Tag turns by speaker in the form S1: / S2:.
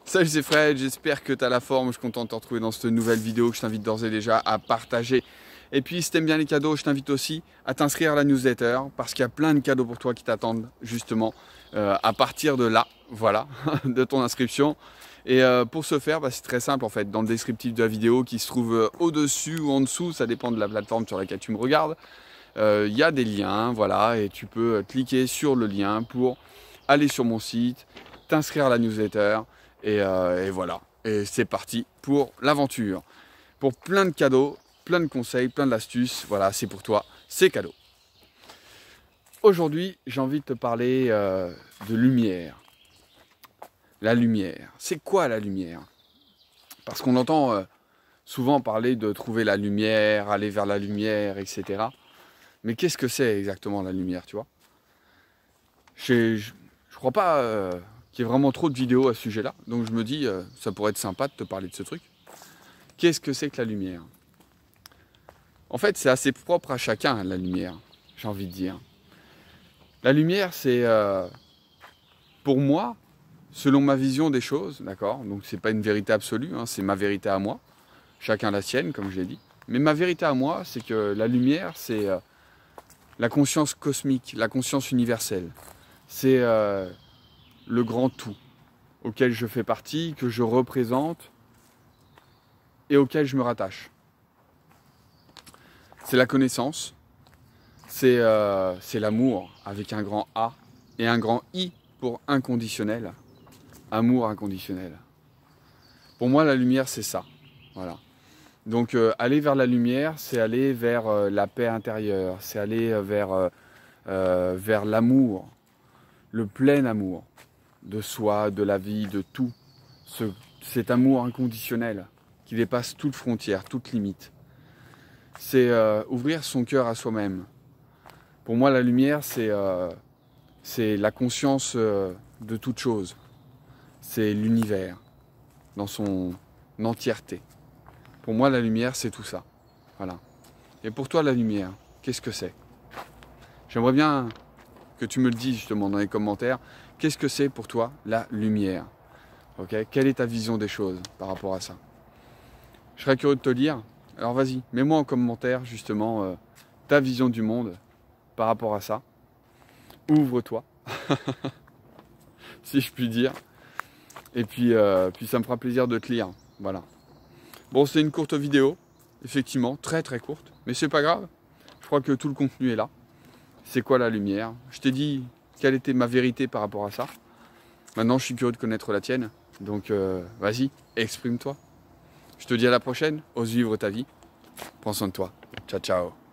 S1: Salut, c'est Fred, j'espère que tu as la forme. Je suis content de te retrouver dans cette nouvelle vidéo que je t'invite d'ores et déjà à partager. Et puis si tu aimes bien les cadeaux, je t'invite aussi à t'inscrire à la newsletter parce qu'il y a plein de cadeaux pour toi qui t'attendent justement à partir de là, voilà, de ton inscription. Et pour ce faire, c'est très simple en fait. Dans le descriptif de la vidéo qui se trouve au-dessus ou en dessous, ça dépend de la plateforme sur laquelle tu me regardes, il y a des liens, voilà, et tu peux cliquer sur le lien pour aller sur mon site, t'inscrire à la newsletter. Et voilà, et c'est parti pour l'aventure. Pour plein de cadeaux, plein de conseils, plein d'astuces, voilà, c'est pour toi, c'est cadeau. Aujourd'hui, j'ai envie de te parler de lumière. La lumière, c'est quoi la lumière? Parce qu'on entend souvent parler de trouver la lumière, aller vers la lumière, etc. Mais qu'est-ce que c'est exactement la lumière, tu vois? Je crois pas qu'il y ait vraiment trop de vidéos à ce sujet-là. Donc je me dis, ça pourrait être sympa de te parler de ce truc. Qu'est-ce que c'est que la lumière? En fait, c'est assez propre à chacun, la lumière, j'ai envie de dire. La lumière, c'est, pour moi, selon ma vision des choses, d'accord? Donc c'est pas une vérité absolue, hein, c'est ma vérité à moi. Chacun la sienne, comme je l'ai dit. Mais ma vérité à moi, c'est que la lumière, c'est la conscience cosmique, la conscience universelle. C'est le grand tout auquel je fais partie, que je représente et auquel je me rattache. C'est la connaissance, c'est l'amour avec un grand A et un grand I pour inconditionnel. Amour inconditionnel. Pour moi, la lumière, c'est ça. Voilà. Donc, aller vers la lumière, c'est aller vers la paix intérieure, c'est aller vers l'amour, le plein amour de soi, de la vie, de tout. Cet amour inconditionnel qui dépasse toute frontière, toute limite. C'est ouvrir son cœur à soi-même. Pour moi, la lumière, c'est la conscience de toute chose. C'est l'univers dans son entièreté. Pour moi, la lumière, c'est tout ça. Voilà. Et pour toi, la lumière, qu'est-ce que c'est? J'aimerais bien que tu me le dises justement dans les commentaires. Qu'est-ce que c'est pour toi la lumière? Okay? Quelle est ta vision des choses par rapport à ça? Je serais curieux de te lire. Alors vas-y, mets-moi en commentaire justement ta vision du monde par rapport à ça. Ouvre-toi, si je puis dire. Et puis ça me fera plaisir de te lire. Voilà. Bon, c'est une courte vidéo, effectivement, très très courte, mais c'est pas grave. Je crois que tout le contenu est là. C'est quoi la lumière? Je t'ai dit quelle était ma vérité par rapport à ça. Maintenant, je suis curieux de connaître la tienne. Donc, vas-y, exprime-toi. Je te dis à la prochaine. Ose vivre ta vie. Prends soin de toi. Ciao, ciao.